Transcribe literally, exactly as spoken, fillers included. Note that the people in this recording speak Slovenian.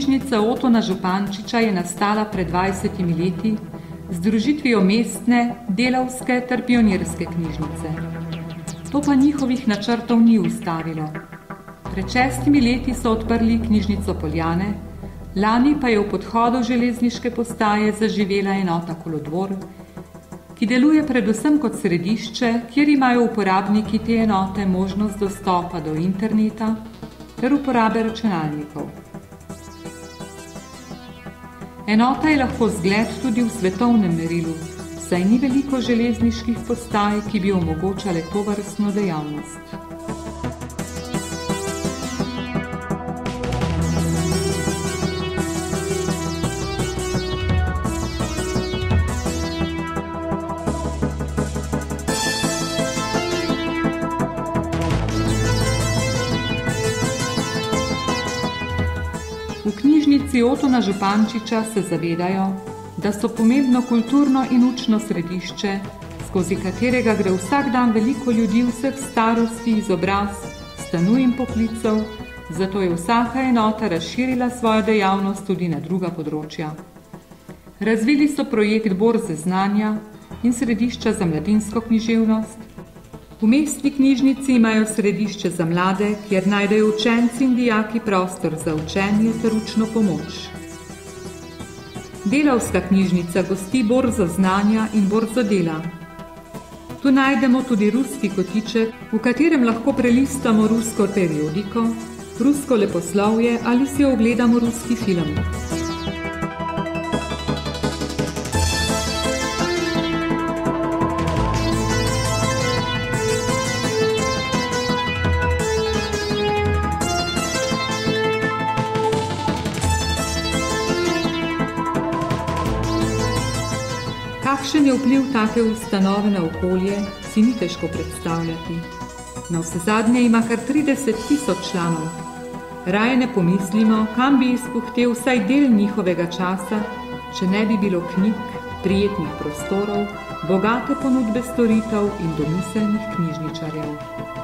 Knjižnica Otona Župančiča je nastala pred dvajsetimi leti z združitvijo mestne, delavske ter pionirske knjižnice. To pa njihovih načrtov ni ustavilo. Pred šestimi leti so odprli knjižnico Poljane, lani pa je v podhodu železniške postaje zaživela enota Kolodvor, ki deluje predvsem kot središče, kjer imajo uporabniki te enote možnost dostopa do interneta ter uporabe računalnikov. Enota je lahko zgled tudi v svetovnem merilu, saj ni veliko železniških postaj, ki bi omogočale tovrstno dejavnost. V knjižnici Otona Župančiča se zavedajo, da so pomembno kulturno in učno središče, skozi katerega gre vsak dan veliko ljudi vseh starosti, izobrazb, stanov in poklicev, zato je vsaka enota razširila svojo dejavnost tudi na druga področja. Razvili so projekt Borze znanja in središča za mladinsko književnost. V mestni knjižnici imajo središče za mlade, kjer najdejo učenci in dijaki prostor za učenje ter učno pomoč. Delavska knjižnica gosti Borzo znanja in Borzo dela. Tu najdemo tudi ruski kotiček, v katerem lahko prelistamo rusko periodiko, rusko leposlovje ali si ogledamo ruski film. Kakšen je vpliv take ustanove na okolje, si ni težko predstavljati. Navsezadnje ima kar trideset tisoč članov. Raje ne pomislimo, kam bi izpuhtel vsaj del njihovega časa, če ne bi bilo knjig, prijetnih prostorov, bogate ponudbe storitev in domiselnih knjižničarjev.